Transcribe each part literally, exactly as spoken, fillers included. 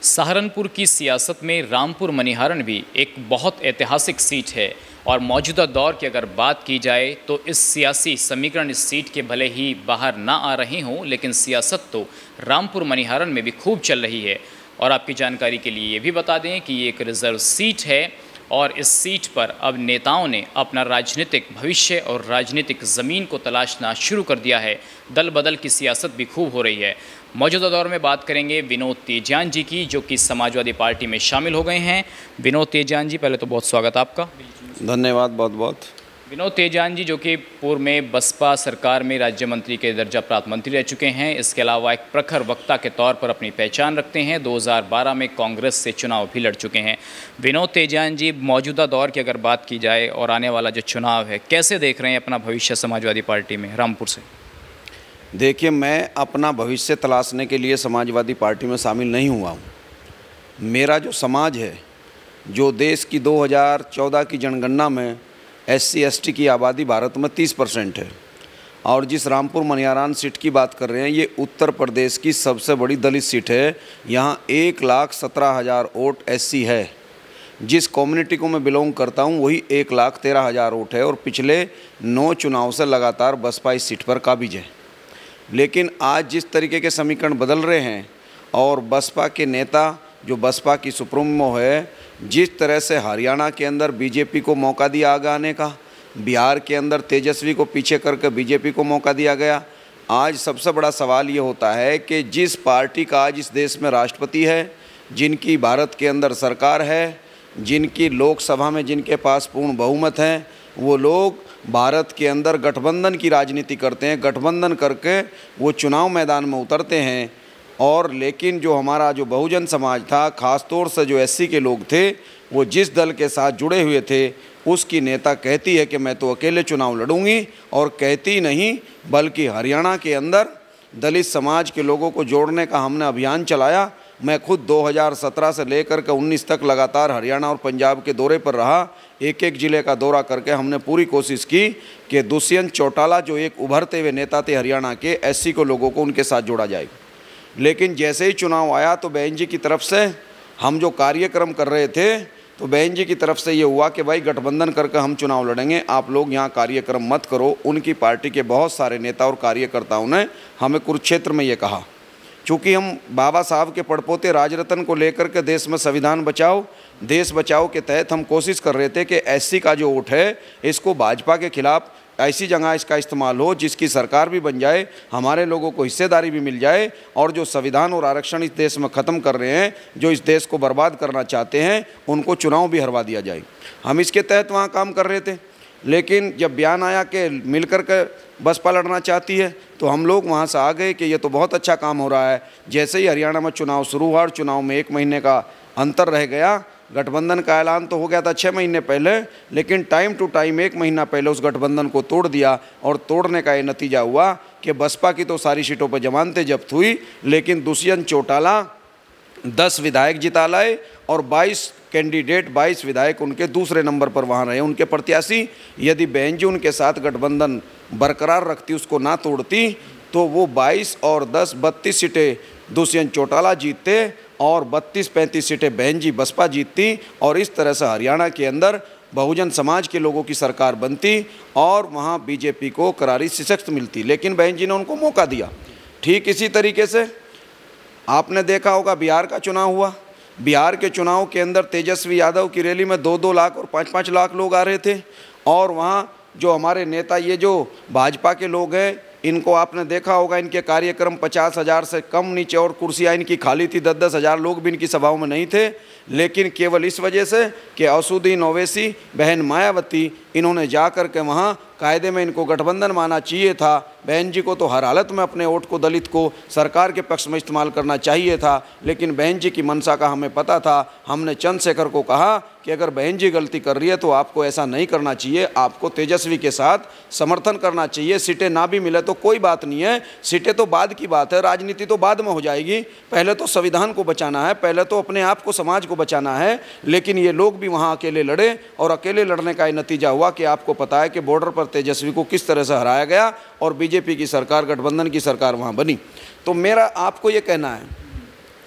सहारनपुर की सियासत में रामपुर मनिहारन भी एक बहुत ऐतिहासिक सीट है और मौजूदा दौर की अगर बात की जाए तो इस सियासी समीकरण इस सीट के भले ही बाहर ना आ रहे हों, लेकिन सियासत तो रामपुर मनिहारन में भी खूब चल रही है। और आपकी जानकारी के लिए ये भी बता दें कि ये एक रिजर्व सीट है और इस सीट पर अब नेताओं ने अपना राजनीतिक भविष्य और राजनीतिक ज़मीन को तलाशना शुरू कर दिया है। दल बदल की सियासत भी खूब हो रही है। मौजूदा दौर में बात करेंगे विनोद तेजान जी की, जो कि समाजवादी पार्टी में शामिल हो गए हैं। विनोद तेजान जी, पहले तो बहुत स्वागत आपका। धन्यवाद बहुत बहुत। विनोद तेजान जी, जो कि पूर्व में बसपा सरकार में राज्य मंत्री के दर्जा प्राप्त मंत्री रह चुके हैं, इसके अलावा एक प्रखर वक्ता के तौर पर अपनी पहचान रखते हैं। दो हज़ार बारह में कांग्रेस से चुनाव भी लड़ चुके हैं। विनोद तेजान जी, मौजूदा दौर की अगर बात की जाए और आने वाला जो चुनाव है, कैसे देख रहे हैं अपना भविष्य समाजवादी पार्टी में रामपुर से? देखिए, मैं अपना भविष्य तलाशने के लिए समाजवादी पार्टी में शामिल नहीं हुआ हूँ। मेरा जो समाज है, जो देश की दो हज़ार चौदह की जनगणना में एस सी एस टी की आबादी भारत में तीस परसेंट है, और जिस रामपुर मनिहारन सीट की बात कर रहे हैं, ये उत्तर प्रदेश की सबसे बड़ी दलित सीट है। यहाँ एक लाख सत्रह हज़ार वोट एस सी है। जिस कम्युनिटी को मैं बिलोंग करता हूँ वही एक लाख तेरह हज़ार वोट है, और पिछले नौ चुनाव से लगातार बसपा इस सीट पर काबिज है। लेकिन आज जिस तरीके के समीकरण बदल रहे हैं और बसपा के नेता, जो बसपा की सुप्रीमो है, जिस तरह से हरियाणा के अंदर बीजेपी को मौका दिया आगे आने का, बिहार के अंदर तेजस्वी को पीछे करके बीजेपी को मौका दिया गया, आज सबसे बड़ा सवाल ये होता है कि जिस पार्टी का आज इस देश में राष्ट्रपति है, जिनकी भारत के अंदर सरकार है, जिनकी लोकसभा में जिनके पास पूर्ण बहुमत है, वो लोग भारत के अंदर गठबंधन की राजनीति करते हैं। गठबंधन करके वो चुनाव मैदान में उतरते हैं। और लेकिन जो हमारा जो बहुजन समाज था, ख़ास तौर से जो एससी के लोग थे, वो जिस दल के साथ जुड़े हुए थे, उसकी नेता कहती है कि मैं तो अकेले चुनाव लड़ूंगी, और कहती नहीं बल्कि हरियाणा के अंदर दलित समाज के लोगों को जोड़ने का हमने अभियान चलाया। मैं खुद दो हज़ार सत्रह से लेकर के उन्नीस तक लगातार हरियाणा और पंजाब के दौरे पर रहा। एक एक ज़िले का दौरा करके हमने पूरी कोशिश की कि दुष्यंत चौटाला, जो एक उभरते हुए नेता थे हरियाणा के, एससी को लोगों को उनके साथ जोड़ा जाएगा। लेकिन जैसे ही चुनाव आया तो बहन जी की तरफ से हम जो कार्यक्रम कर रहे थे, तो बहन जी की तरफ से ये हुआ कि भाई गठबंधन करके हम चुनाव लड़ेंगे, आप लोग यहाँ कार्यक्रम मत करो। उनकी पार्टी के बहुत सारे नेता और कार्यकर्ताओं ने हमें कुरुक्षेत्र में ये कहा, चूँकि हम बाबा साहब के पड़पोते राजरत्न को लेकर के देश में संविधान बचाओ देश बचाओ के तहत हम कोशिश कर रहे थे कि एससी का जो वोट है, इसको भाजपा के खिलाफ ऐसी जगह इसका इस्तेमाल हो जिसकी सरकार भी बन जाए, हमारे लोगों को हिस्सेदारी भी मिल जाए, और जो संविधान और आरक्षण इस देश में ख़त्म कर रहे हैं, जो इस देश को बर्बाद करना चाहते हैं, उनको चुनाव भी हरवा दिया जाए। हम इसके तहत वहाँ काम कर रहे थे। लेकिन जब बयान आया कि मिलकर के बसपा लड़ना चाहती है, तो हम लोग वहाँ से आ गए कि ये तो बहुत अच्छा काम हो रहा है। जैसे ही हरियाणा में चुनाव शुरू हुआ और चुनाव में एक महीने का अंतर रह गया, गठबंधन का ऐलान तो हो गया था छः महीने पहले, लेकिन टाइम टू टाइम एक महीना पहले उस गठबंधन को तोड़ दिया। और तोड़ने का ये नतीजा हुआ कि बसपा की तो सारी सीटों पर जमानतें जब्त हुई, लेकिन दुष्यंत चौटाला दस विधायक जिता लाए और बाईस कैंडिडेट बाईस विधायक उनके दूसरे नंबर पर वहाँ रहे। उनके प्रत्याशी, यदि बहन जी उनके साथ गठबंधन बरकरार रखती, उसको ना तोड़ती, तो वो बाईस और दस बत्तीस सीटें दुष्यंत चौटाला जीतते और बत्तीस पैंतीस सीटें बहन जी बसपा जीतती, और इस तरह से हरियाणा के अंदर बहुजन समाज के लोगों की सरकार बनती और वहाँ बीजेपी को करारी शिकस्त मिलती। लेकिन बहन जी ने उनको मौका दिया। ठीक इसी तरीके से आपने देखा होगा, बिहार का चुनाव हुआ। बिहार के चुनाव के अंदर तेजस्वी यादव की रैली में दो दो लाख और पाँच पाँच लाख लोग आ रहे थे, और वहाँ जो हमारे नेता, ये जो भाजपा के लोग हैं, इनको आपने देखा होगा, इनके कार्यक्रम पचास हज़ार से कम नीचे, और कुर्सियाँ इनकी खाली थी, दस दस हज़ार लोग भी इनकी सभाओं में नहीं थे। लेकिन केवल इस वजह से कि असुद्दीन ओवैसी, बहन मायावती, इन्होंने जा कर के वहाँ कायदे में इनको गठबंधन माना चाहिए था। बहन जी को तो हर हालत में अपने वोट को, दलित को, सरकार के पक्ष में इस्तेमाल करना चाहिए था। लेकिन बहन जी की मंशा का हमें पता था। हमने चंद्रशेखर को कहा कि अगर बहन जी गलती कर रही है तो आपको ऐसा नहीं करना चाहिए, आपको तेजस्वी के साथ समर्थन करना चाहिए। सीटें ना भी मिले तो कोई बात नहीं है, सीटें तो बाद की बात है, राजनीति तो बाद में हो जाएगी। पहले तो संविधान को बचाना है, पहले तो अपने आप को, समाज को बचाना है। लेकिन ये लोग भी वहाँ अकेले लड़े, और अकेले लड़ने का ये नतीजा हुआ कि आपको पता है कि बॉर्डर पर तेजस्वी को किस तरह से हराया गया और बीजेपी की सरकार, गठबंधन की सरकार वहाँ बनी। तो मेरा आपको ये कहना है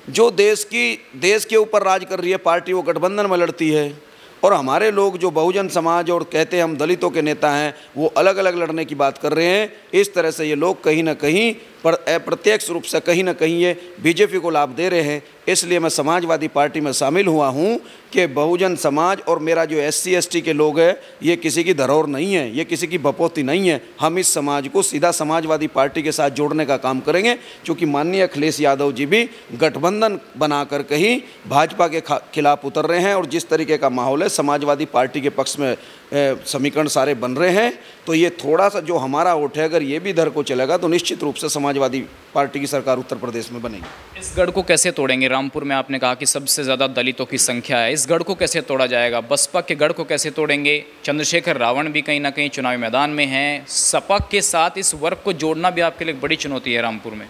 जो देश की देश के ऊपर राज कर रही है पार्टी वो गठबंधन में लड़ती है, और हमारे लोग जो बहुजन समाज और कहते हैं हम दलितों के नेता हैं वो अलग अलग लड़ने की बात कर रहे हैं। इस तरह से ये लोग कहीं ना कहीं पर अप्रत्यक्ष रूप से कहीं ना कहीं ये बीजेपी को लाभ दे रहे हैं। इसलिए मैं समाजवादी पार्टी में शामिल हुआ हूं कि बहुजन समाज और मेरा जो एस सी एस टी के लोग हैं ये किसी की धरोहर नहीं है, ये किसी की बपोती नहीं है। हम इस समाज को सीधा समाजवादी पार्टी के साथ जोड़ने का काम करेंगे, क्योंकि माननीय अखिलेश यादव जी भी गठबंधन बनाकर कहीं भाजपा के खिलाफ उतर रहे हैं, और जिस तरीके का माहौल है समाजवादी पार्टी के पक्ष में समीकरण सारे बन रहे हैं, तो ये थोड़ा सा जो हमारा वोट है अगर ये भी इधर को चलेगा तो निश्चित रूप से समाजवादी पार्टी की सरकार उत्तर प्रदेश में बनेगी। इस गढ़ को कैसे तोड़ेंगे? रामपुर में आपने कहा कि सबसे ज़्यादा दलितों की संख्या है, इस गढ़ को कैसे तोड़ा जाएगा? बसपा के गढ़ को कैसे तोड़ेंगे? चंद्रशेखर रावण भी कहीं ना कहीं चुनावी मैदान में हैं, सपा के साथ इस वर्ग को जोड़ना भी आपके लिए बड़ी चुनौती है रामपुर में।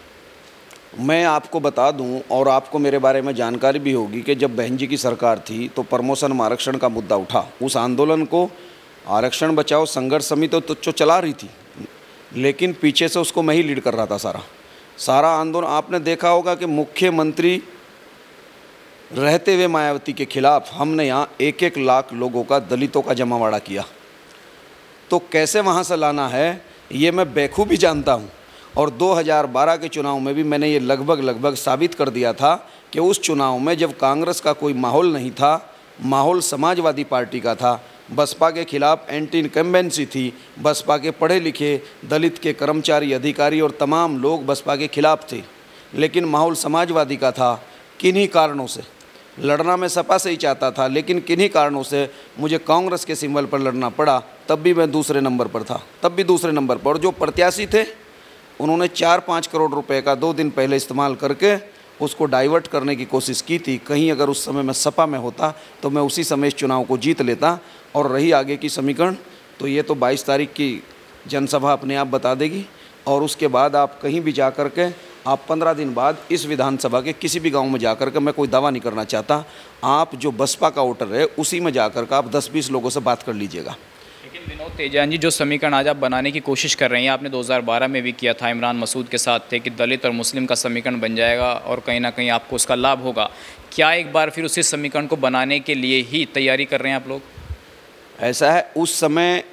मैं आपको बता दूं और आपको मेरे बारे में जानकारी भी होगी कि जब बहन जी की सरकार थी तो प्रमोशन में आरक्षण का मुद्दा उठा। उस आंदोलन को आरक्षण बचाओ संघर्ष समिति तो तो चला रही थी, लेकिन पीछे से उसको मैं ही लीड कर रहा था। सारा सारा आंदोलन आपने देखा होगा कि मुख्यमंत्री रहते हुए मायावती के खिलाफ हमने यहाँ एक एक लाख लोगों का दलितों का जमावाड़ा किया। तो कैसे वहाँ से लाना है ये मैं बेखूबी जानता हूँ, और दो हज़ार बारह के चुनाव में भी मैंने ये लगभग लगभग साबित कर दिया था कि उस चुनाव में जब कांग्रेस का कोई माहौल नहीं था, माहौल समाजवादी पार्टी का था, बसपा के खिलाफ एंटी इनकम्बेंसी थी, बसपा के पढ़े लिखे दलित के कर्मचारी अधिकारी और तमाम लोग बसपा के खिलाफ थे, लेकिन माहौल समाजवादी का था। किन्हीं कारणों से लड़ना मैं सपा से ही चाहता था, लेकिन किन्हीं कारणों से मुझे कांग्रेस के सिंबल पर लड़ना पड़ा। तब भी मैं दूसरे नंबर पर था, तब भी दूसरे नंबर पर। और जो प्रत्याशी थे उन्होंने चार पाँच करोड़ रुपए का दो दिन पहले इस्तेमाल करके उसको डाइवर्ट करने की कोशिश की थी। कहीं अगर उस समय मैं सपा में होता तो मैं उसी समय इस चुनाव को जीत लेता। और रही आगे की समीकरण तो ये तो बाईस तारीख की जनसभा अपने आप बता देगी, और उसके बाद आप कहीं भी जा कर के आप पंद्रह दिन बाद इस विधानसभा के किसी भी गांव में जा कर के, मैं कोई दावा नहीं करना चाहता, आप जो बसपा का वोटर है उसी में जा कर के आप दस बीस लोगों से बात कर लीजिएगा। लेकिन विनोद तेजान जी, जो समीकरण आज आप बनाने की कोशिश कर रहे हैं, आपने दो हज़ार बारह में भी किया था, इमरान मसूद के साथ थे कि दलित और मुस्लिम का समीकरण बन जाएगा और कहीं ना कहीं आपको उसका लाभ होगा। क्या एक बार फिर उसी समीकरण को बनाने के लिए ही तैयारी कर रहे हैं आप लोग? ऐसा है, उस समय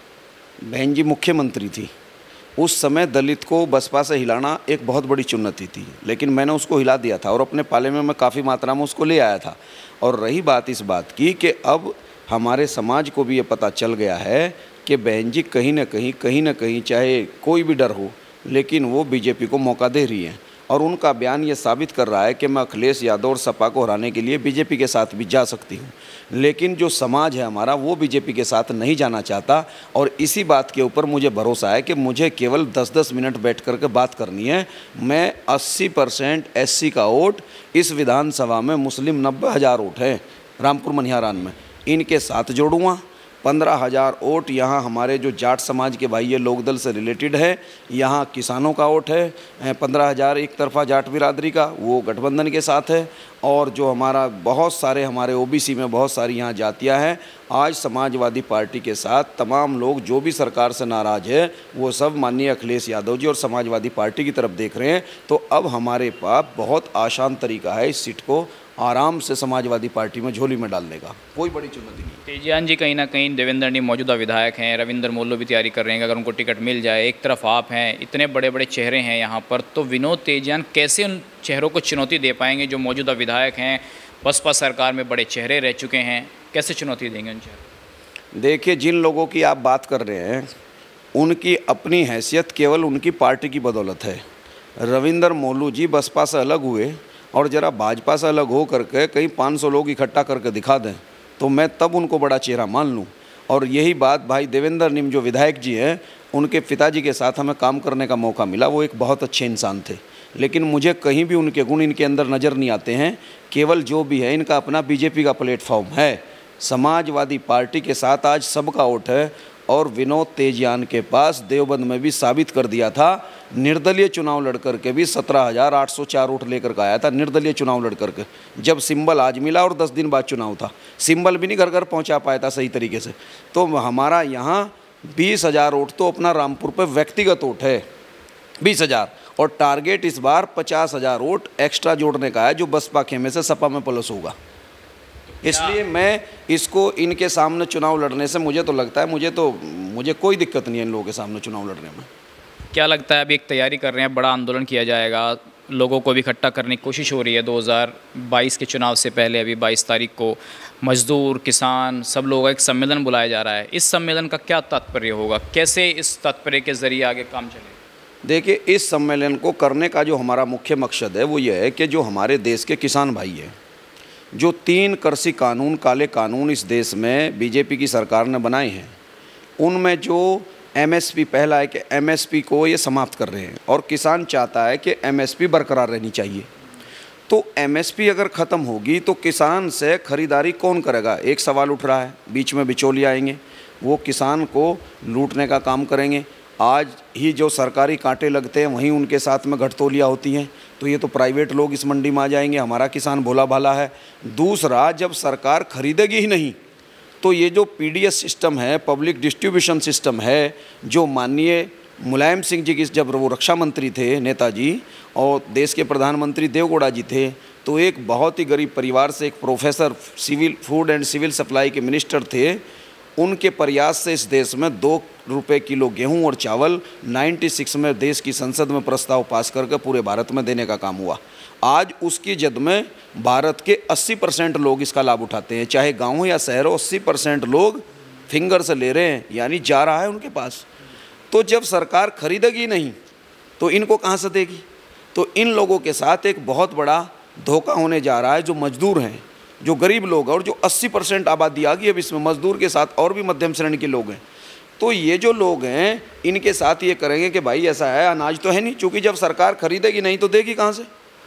बहन जी मुख्यमंत्री थी, उस समय दलित को बसपा से हिलाना एक बहुत बड़ी चुनौती थी, लेकिन मैंने उसको हिला दिया था और अपने पाले में मैं काफ़ी मात्रा में उसको ले आया था। और रही बात इस बात की कि अब हमारे समाज को भी ये पता चल गया है कि बहन जी कहीं ना कहीं कहीं ना कहीं चाहे कोई भी डर हो, लेकिन वो बीजेपी को मौका दे रही हैं, और उनका बयान ये साबित कर रहा है कि मैं अखिलेश यादव और सपा को हराने के लिए बीजेपी के साथ भी जा सकती हूँ। लेकिन जो समाज है हमारा वो बीजेपी के साथ नहीं जाना चाहता, और इसी बात के ऊपर मुझे भरोसा है कि मुझे केवल दस दस मिनट बैठ कर के बात करनी है। मैं अस्सी परसेंट एस सी का वोट इस विधानसभा में, मुस्लिम नब्बे हज़ार वोट है रामपुर मनिहारान में, इनके साथ जोड़ूँगा। पंद्रह हज़ार वोट यहाँ हमारे जो जाट समाज के भाई ये लोकदल से रिलेटेड है, यहाँ किसानों का वोट है पंद्रह हज़ार एक तरफा जाट बिरादरी का, वो गठबंधन के साथ है। और जो हमारा बहुत सारे हमारे ओबीसी में बहुत सारी यहाँ जातियाँ हैं, आज समाजवादी पार्टी के साथ तमाम लोग जो भी सरकार से नाराज़ है वो सब माननीय अखिलेश यादव जी और समाजवादी पार्टी की तरफ देख रहे हैं। तो अब हमारे पास बहुत आसान तरीका है इस सीट को आराम से समाजवादी पार्टी में झोली में डालने का, कोई बड़ी चुनौती नहीं। तेजियान जी, कहीं ना कहीं देवेंद्र नी मौजूदा विधायक हैं, रविंद्र मोल्लो भी तैयारी कर रहे हैं अगर उनको टिकट मिल जाए, एक तरफ आप हैं, इतने बड़े बड़े चेहरे हैं यहाँ पर, तो विनोद तेजियान कैसे उन चेहरों को चुनौती दे पाएंगे जो मौजूदा विधायक हैं, बसपा सरकार में बड़े चेहरे रह चुके हैं, कैसे चुनौती देंगे उन चेहरों? देखिए, जिन लोगों की आप बात कर रहे हैं उनकी अपनी हैसियत केवल उनकी पार्टी की बदौलत है। रविंद्र मोल्लू जी बसपा से अलग हुए और ज़रा भाजपा से अलग हो करके कहीं पाँच सौ लोग इकट्ठा करके दिखा दें तो मैं तब उनको बड़ा चेहरा मान लूँ। और यही बात भाई देवेंद्र निम जो विधायक जी हैं, उनके पिताजी के साथ हमें काम करने का मौका मिला, वो एक बहुत अच्छे इंसान थे, लेकिन मुझे कहीं भी उनके गुण इनके अंदर नज़र नहीं आते हैं। केवल जो भी है इनका अपना बीजेपी का प्लेटफॉर्म है, समाजवादी पार्टी के साथ आज सबका वोट है। और विनोद तेजियान के पास देवबंद में भी साबित कर दिया था, निर्दलीय चुनाव लड़ करके भी सत्रह हज़ार आठ सौ चार वोट लेकर के आया था, निर्दलीय चुनाव लड़ करके। जब सिंबल आज मिला और दस दिन बाद चुनाव था, सिंबल भी नहीं घर घर पहुंचा पाया था सही तरीके से। तो हमारा यहाँ बीस हज़ार वोट तो अपना रामपुर पे व्यक्तिगत वोट है, बीस हज़ार, और टारगेट इस बार पचास हज़ार वोट एक्स्ट्रा जोड़ने का है, जो बसपा खेमे से सपा में प्लस होगा। इसलिए मैं इसको इनके सामने चुनाव लड़ने से मुझे तो लगता है मुझे तो मुझे कोई दिक्कत नहीं है इन लोगों के सामने चुनाव लड़ने में। क्या लगता है अभी एक तैयारी कर रहे हैं, बड़ा आंदोलन किया जाएगा, लोगों को भी इकट्ठा करने की कोशिश हो रही है दो हज़ार बाईस के चुनाव से पहले, अभी बाईस तारीख को मजदूर किसान सब लोगों का एक सम्मेलन बुलाया जा रहा है। इस सम्मेलन का क्या तात्पर्य होगा, कैसे इस तात्पर्य के जरिए आगे काम चलेगा? देखिए, इस सम्मेलन को करने का जो हमारा मुख्य मकसद है वो ये है कि जो हमारे देश के किसान भाई हैं, जो तीन कृषि कानून काले कानून इस देश में बीजेपी की सरकार ने बनाए हैं, उनमें जो एमएसपी पहला है कि एमएसपी को ये समाप्त कर रहे हैं और किसान चाहता है कि एमएसपी बरकरार रहनी चाहिए। तो एमएसपी अगर ख़त्म होगी तो किसान से ख़रीदारी कौन करेगा? एक सवाल उठ रहा है। बीच में बिचौलिए आएंगे, वो किसान को लूटने का काम करेंगे। आज ही जो सरकारी कांटे लगते हैं वहीं उनके साथ में घटतोलियाँ होती हैं, तो ये तो प्राइवेट लोग इस मंडी में आ जाएंगे। हमारा किसान भोला भाला है। दूसरा, जब सरकार खरीदेगी ही नहीं तो ये जो पीडीएस सिस्टम है, पब्लिक डिस्ट्रीब्यूशन सिस्टम है, जो माननीय मुलायम सिंह जी की जब वो रक्षा मंत्री थे नेताजी और देश के प्रधानमंत्री देवगौड़ा जी थे, तो एक बहुत ही गरीब परिवार से एक professor civil food and civil supply के मिनिस्टर थे, उनके प्रयास से इस देश में दो रुपये किलो गेहूं और चावल छियानवे में देश की संसद में प्रस्ताव पास करके पूरे भारत में देने का काम हुआ। आज उसकी जद में भारत के अस्सी परसेंट लोग इसका लाभ उठाते हैं, चाहे गाँव हो या शहर हो। अस्सी परसेंट लोग फिंगर से ले रहे हैं, यानी जा रहा है उनके पास। तो जब सरकार खरीदेगी नहीं तो इनको कहाँ से देगी? तो इन लोगों के साथ एक बहुत बड़ा धोखा होने जा रहा है। जो मजदूर हैं, जो गरीब लोग हैं और जो अस्सी परसेंट आबादी आ गई अब इसमें, मजदूर के साथ और भी मध्यम श्रेणी के लोग हैं, तो ये जो लोग हैं इनके साथ ये करेंगे कि भाई ऐसा है, अनाज तो है नहीं, चूँकि जब सरकार खरीदेगी नहीं तो देगी कहाँ से?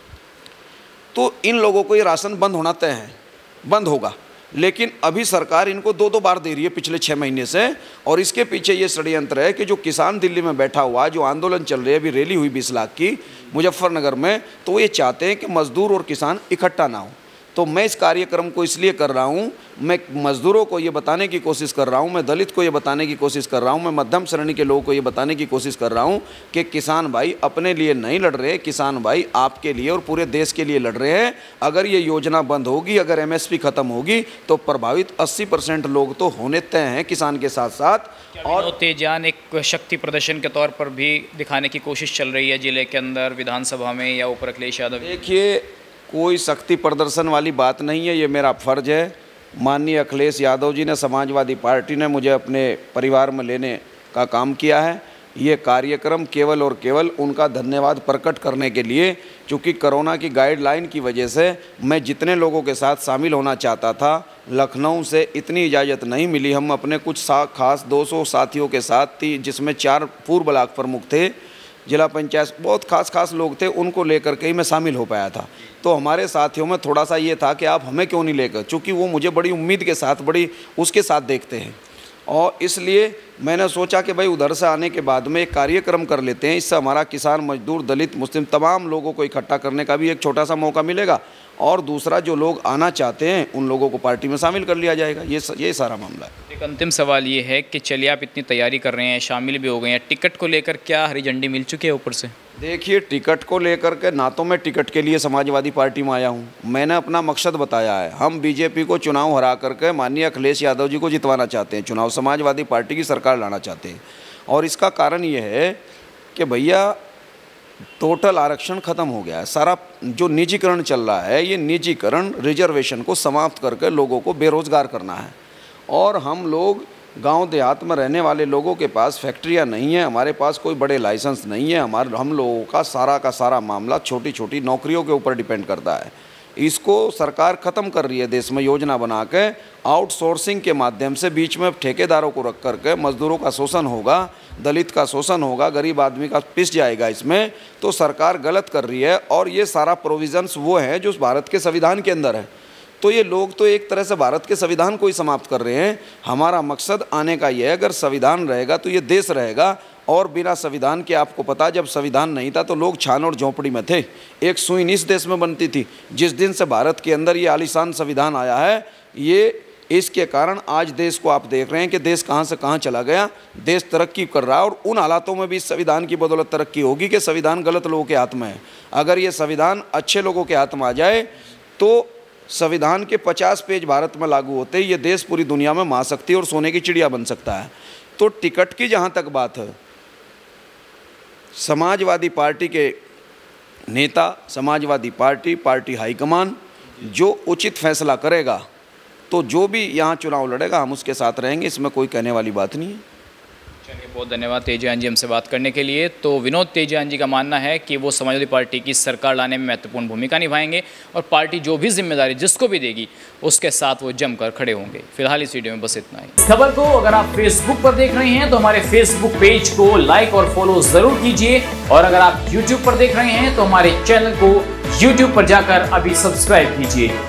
तो इन लोगों को ये राशन बंद होना तय है, बंद होगा। लेकिन अभी सरकार इनको दो दो बार दे रही है पिछले छः महीने से, और इसके पीछे ये षड्यंत्र है कि जो किसान दिल्ली में बैठा हुआ, जो आंदोलन चल रही है, अभी रैली हुई बीस लाख की मुजफ्फरनगर में, तो वो ये चाहते हैं कि मजदूर और किसान इकट्ठा ना हो। तो मैं इस कार्यक्रम को इसलिए कर रहा हूँ, मैं मज़दूरों को ये बताने की कोशिश कर रहा हूँ, मैं दलित को ये बताने की कोशिश कर रहा हूँ, मैं मध्यम श्रेणी के लोगों को ये बताने की कोशिश कर रहा हूँ कि किसान भाई अपने लिए नहीं लड़ रहे, किसान भाई आपके लिए और पूरे देश के लिए लड़ रहे हैं। अगर ये योजना बंद होगी, अगर एमएसपी ख़त्म होगी, तो प्रभावित अस्सी परसेंट लोग तो होने तय हैं किसान के साथ साथ। और तेजान एक शक्ति प्रदर्शन के तौर पर भी दिखाने की कोशिश चल रही है जिले के अंदर, विधानसभा में या ऊपर अखिलेश यादव। देखिए, कोई शक्ति प्रदर्शन वाली बात नहीं है, ये मेरा फ़र्ज़ है। माननीय अखिलेश यादव जी ने, समाजवादी पार्टी ने मुझे अपने परिवार में लेने का काम किया है। ये कार्यक्रम केवल और केवल उनका धन्यवाद प्रकट करने के लिए, क्योंकि कोरोना की गाइडलाइन की वजह से मैं जितने लोगों के साथ शामिल होना चाहता था, लखनऊ से इतनी इजाज़त नहीं मिली। हम अपने कुछ सा खास दो सौ साथियों के साथ थी, जिसमें चार पूर्व ब्लॉक प्रमुख थे, जिला पंचायत, बहुत खास खास लोग थे, उनको लेकर के ही मैं शामिल हो पाया था। तो हमारे साथियों में थोड़ा सा ये था कि आप हमें क्यों नहीं लेकर, चूँकि वो मुझे बड़ी उम्मीद के साथ, बड़ी उसके साथ देखते हैं, और इसलिए मैंने सोचा कि भाई उधर से आने के बाद में एक कार्यक्रम कर लेते हैं। इससे हमारा किसान, मजदूर, दलित, मुस्लिम तमाम लोगों को इकट्ठा करने का भी एक छोटा सा मौका मिलेगा, और दूसरा जो लोग आना चाहते हैं उन लोगों को पार्टी में शामिल कर लिया जाएगा। ये ये सारा मामला है। एक अंतिम सवाल ये है कि चलिए आप इतनी तैयारी कर रहे हैं, शामिल भी हो गए हैं, टिकट को लेकर क्या हरी झंडी मिल चुकी है ऊपर से? देखिए, टिकट को लेकर के ना तो मैं टिकट के लिए समाजवादी पार्टी में आया हूँ, मैंने अपना मकसद बताया है। हम बीजेपी को चुनाव हरा करके माननीय अखिलेश यादव जी को जितवाना चाहते हैं, चुनाव समाजवादी पार्टी की सरकार लाना चाहते हैं। और इसका कारण ये है कि भैया टोटल आरक्षण ख़त्म हो गया है। सारा जो निजीकरण चल रहा है, ये निजीकरण रिजर्वेशन को समाप्त करके लोगों को बेरोज़गार करना है। और हम लोग गांव देहात में रहने वाले लोगों के पास फैक्ट्रियां नहीं है, हमारे पास कोई बड़े लाइसेंस नहीं है, हमारे हम लोगों का सारा का सारा मामला छोटी छोटी नौकरियों के ऊपर डिपेंड करता है। इसको सरकार ख़त्म कर रही है देश में योजना बना के, आउटसोर्सिंग के माध्यम से बीच में ठेकेदारों को रख करके मज़दूरों का शोषण होगा, दलित का शोषण होगा, गरीब आदमी का पिस जाएगा इसमें। तो सरकार गलत कर रही है, और ये सारा प्रोविज़न्स वो हैं जो भारत के संविधान के अंदर है। तो ये लोग तो एक तरह से भारत के संविधान को ही समाप्त कर रहे हैं। हमारा मकसद आने का ये है, अगर संविधान रहेगा तो ये देश रहेगा, और बिना संविधान के, आपको पता, जब संविधान नहीं था तो लोग छान और झोंपड़ी में थे। एक सुई इस देश में बनती थी। जिस दिन से भारत के अंदर ये आलीशान संविधान आया है, ये इसके कारण आज देश को आप देख रहे हैं कि देश कहाँ से कहाँ चला गया। देश तरक्की कर रहा है और उन हालातों में भी इस संविधान की बदौलत तरक्की होगी कि संविधान गलत लोगों के हाथ में है। अगर ये संविधान अच्छे लोगों के हाथ में आ जाए तो संविधान के पचास पेज भारत में लागू होते ही ये देश पूरी दुनिया में महाशक्ति और सोने की चिड़िया बन सकता है। तो टिकट की जहाँ तक बात है, समाजवादी पार्टी के नेता, समाजवादी पार्टी पार्टी हाईकमान जो उचित फैसला करेगा, तो जो भी यहाँ चुनाव लड़ेगा हम उसके साथ रहेंगे, इसमें कोई कहने वाली बात नहीं है। चलिए, बहुत धन्यवाद तेजयान जी हमसे बात करने के लिए। तो विनोद तेजयान जी का मानना है कि वो समाजवादी पार्टी की सरकार लाने में महत्वपूर्ण भूमिका निभाएंगे और पार्टी जो भी जिम्मेदारी जिसको भी देगी उसके साथ वो जमकर खड़े होंगे। फिलहाल इस वीडियो में बस इतना ही। इस खबर को अगर आप फेसबुक पर देख रहे हैं तो हमारे फेसबुक पेज को लाइक और फॉलो जरूर कीजिए, और अगर आप यूट्यूब पर देख रहे हैं तो हमारे चैनल को यूट्यूब पर जाकर अभी सब्सक्राइब कीजिए।